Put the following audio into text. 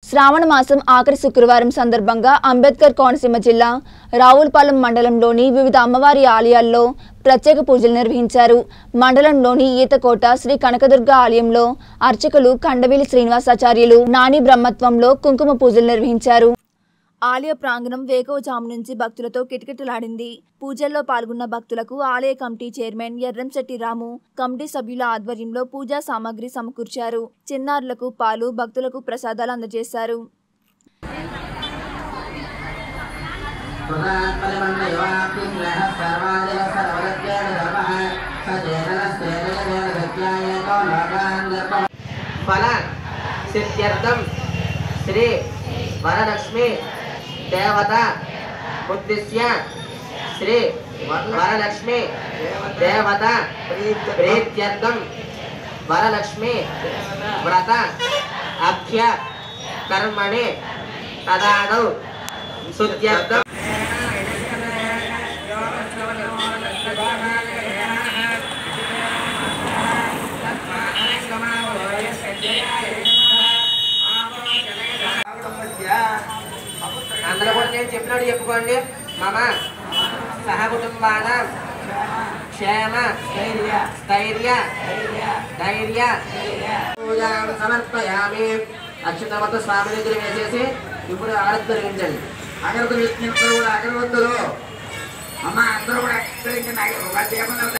శ్రావణ మాసం ఆఖరి శుక్రవారం సందర్భంగా అంబేద్కర్ కోనసీమ జిల్లా రావులపాలెం మండలంలోని వివిధ అమ్మవారి ఆలయాల్లో ప్రత్యేక పూజలు నిర్వహించారు. మండలంలోని ఈతకోట శ్రీ కనకదుర్గ ఆలయంలో అర్చకులు కండవిలి శ్రీనివాసాచార్యులు నాని బ్రహ్మత్వంలో కుంకుమ పూజలు నిర్వహించారు. ఆలయ ప్రాంగణం వేకువజాము నుంచి భక్తులతో కిటకిటలాడింది. పూజల్లో పాల్గొన్న భక్తులకు ఆలయ committee chairman Erramsetti Ramu, committee సభ్యుల ఆధ్వర్యంలో పూజా సామాగ్రి సమకూర్చారు. చిన్నారులకు పాలు, భక్తులకు ప్రసాదాలు అందజేశారు. वरलक्ष्मी देवता उद्देश्य श्री वरलक्ष्मी देवता प्रीत्यर्थम वरलक्ष्मी व्रत अभ्य कर्मणि तदादौ शुद्ध्यर्थम అందరూ కూడా నేను చెప్పినట్టు చెప్పుకోండి. మమ సహకుటుంబాన క్షేమ స్థైర్య ధైర్య పూజాం సమర్పయామి. అక్షతవత స్వామి దగ్గర వేసేసి ఇప్పుడు ఆరతి జరిగించండి. అగరవత్తులు అగరవత్తులు అమ్మ అందరూ కూడా